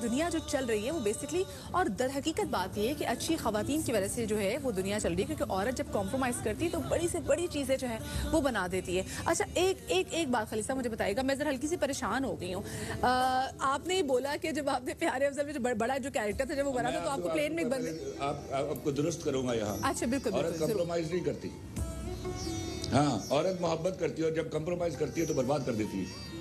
दुनिया जो चल रही है वो बेसिकली, और दर हकीकत बात ये है कि अच्छी ख़वातीन की वजह से जो है वो दुनिया चल रही है, क्योंकि औरत जब कॉम्प्रोमाइज़ करती है तो बड़ी से बड़ी चीज़ें जो है वो बना देती है। अच्छा, एक बात खलीसा मुझे बताइएगा, मैं ज़रा हल्की सी परेशान हो गई हूँ। आपने बोला कि जब आपने प्यारे अफजल में जो बड़ा जो कैरेक्टर था जब वो बना था तो आपको प्लेन में बंद, आपको दुरुस्त करूंगा यहाँ। अच्छा, बिल्कुल। औरत कंप्रोमाइज नहीं करती। हाँ, औरत मोहब्बत करती है और जब कंप्रोमाइज करती है तो बर्बाद कर देती है।